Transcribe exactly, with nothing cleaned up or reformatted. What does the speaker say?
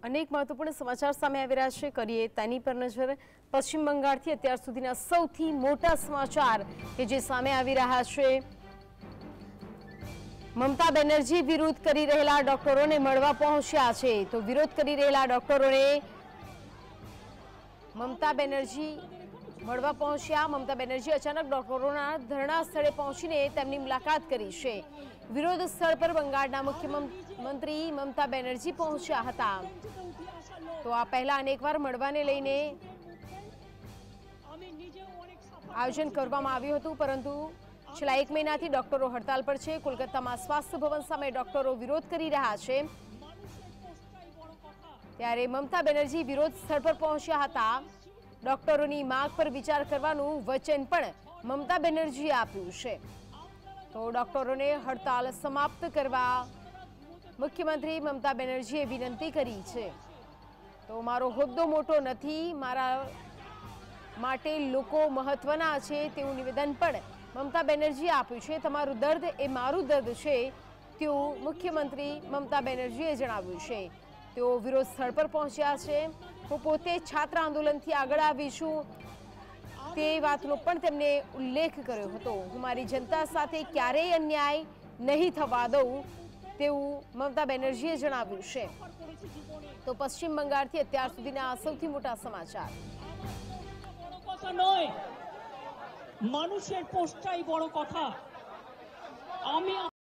અનેક મહત્વપૂર્ણ સમાચાર સામે આવી રહ્યા છે, કરીએ તેની પર નજર। પશ્ચિમ બંગાળથી અત્યાર સુધીના સૌથી મોટા સમાચાર કે જે સામે આવી રહ્યા છે। મમતા બેનર્જી વિરોધ કરી રહેલા ડોક્ટરોને મળવા પહોંચ્યા છે, તો વિરોધ કરી રહેલા ડોક્ટરોને મમતા બેનર્જી મળવા પહોંચ્યા। મમતા બેનર્જી અચાનક ડોક્ટરોના ધરણા સ્થળે પહોંચીને તેમની મુલાકાત કરી છે। વિરોધ સ્થળ પર બંગાળના મુખ્યમંત્રી મમતા બેનર્જી પહોંચ્યા હતા। તો આ પહેલા અનેકવાર મળવાને લઈને આયોજન કરવામાં આવ્યું હતું, પરંતુ છેલ્લા એક મહિનાથી ડોક્ટરો હડતાલ પર છે। કોલકાતામાં સ્વાસ્થ્ય ભવન સામે ડોક્ટરો વિરોધ કરી રહ્યા છે, ત્યારે મમતા બેનર્જી વિરોધ સ્થળ પર પહોંચ્યા હતા। ડોક્ટરોની માંગ પર વિચાર કરવાનું વચન પણ મમતા બેનર્જીએ આપ્યું છે। તો ડોક્ટરોને હડતાલ સમાપ્ત કરવા મુખ્યમંત્રી મમતા બેનર્જીએ વિનંતી કરી છે। તો મારો હોદ્દો મોટો નથી, મારા માટે લોકો મહત્વના છે તેવું નિવેદન પણ મમતા બેનર્જીએ આપ્યું છે। તમારું દર્દ એ મારું દર્દ છે તેવું મુખ્યમંત્રી મમતા બેનર્જીએ જણાવ્યું છે। તેઓ વિરોધ સ્થળ પર પહોંચ્યા છે। હું પોતે છાત્ર આંદોલનથી આગળ આવી છું તે વાતનો પણ તેમણે ઉલ્લેખ કર્યો હતો। હું મારી જનતા સાથે ક્યારેય અન્યાય નહીં થવા દઉં તેવું મમતા બેનર્જીએ જણાવ્યું છે। તો પશ્ચિમ બંગાળથી અત્યાર સુધીના સૌથી મોટા સમાચાર। মানুষের পোস্টটাই বড় কথা। আমি